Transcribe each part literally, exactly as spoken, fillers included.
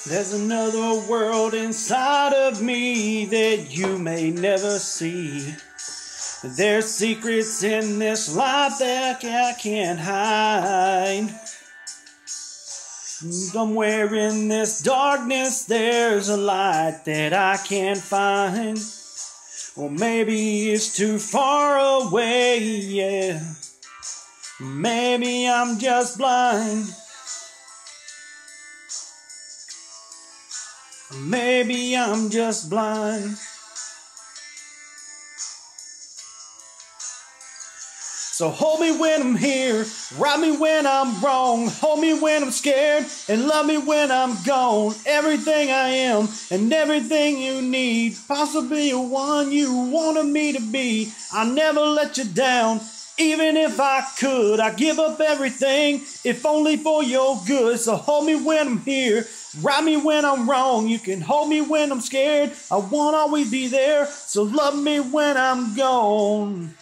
There's another world inside of me that you may never see. There's secrets in this life that I can't hide. Somewhere in this darkness there's a light that I can't find. Or maybe it's too far away, yeah. Maybe I'm just blind. Maybe I'm just blind. So hold me when I'm here, right me when I'm wrong, hold me when I'm scared, and love me when I'm gone. Everything I am and everything you need, possibly the one you wanted me to be. I never let you down, even if I could. I give up everything, if only for your good. So hold me when I'm here, right me when I'm wrong. You can hold me when I'm scared, I won't always be there. So love me when I'm gone.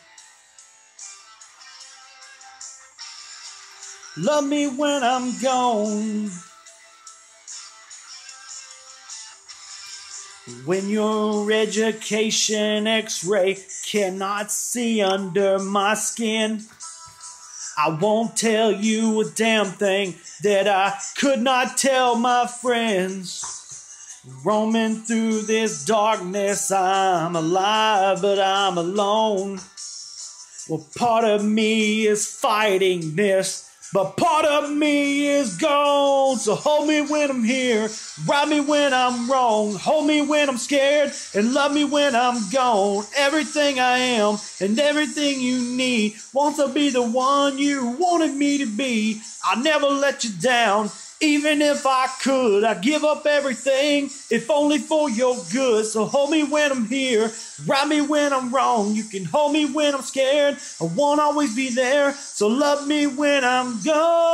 Love me when I'm gone. When your education x-ray cannot see under my skin, I won't tell you a damn thing that I could not tell my friends. Roaming through this darkness, I'm alive, but I'm alone. Well, part of me is fighting this, but part of me is gone. So hold me when I'm here, right me when I'm wrong, hold me when I'm scared, and love me when I'm gone. Everything I am and everything you need wants to be the one you wanted me to be. I never let you down, even if I could. I give up everything, if only for your good. So hold me when I'm here, right me when I'm wrong. You can hold me when I'm scared, I won't always be there. So love me when I'm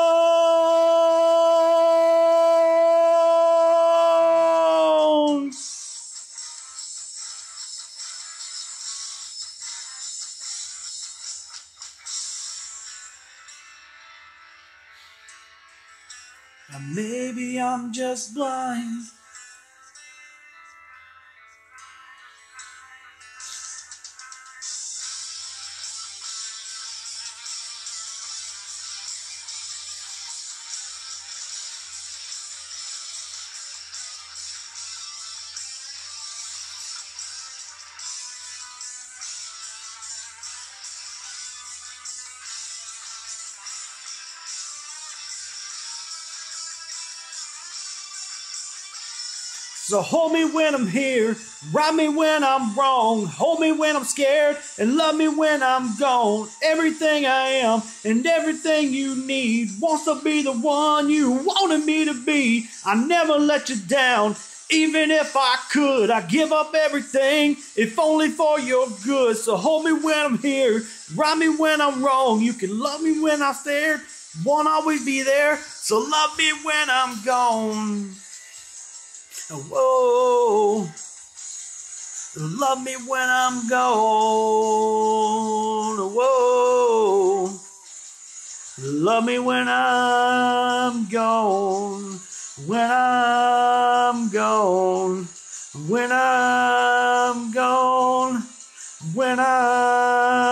gone. And maybe I'm just blind. So hold me when I'm here, right me when I'm wrong, hold me when I'm scared, and love me when I'm gone. Everything I am and everything you need wants to be the one you wanted me to be. I never let you down, even if I could. I give up everything, if only for your good. So hold me when I'm here, right me when I'm wrong. You can love me when I'm scared, won't always be there. So love me when I'm gone. Whoa, love me when I'm gone. Whoa, love me when I'm gone. When I'm gone. When I'm gone. When I'm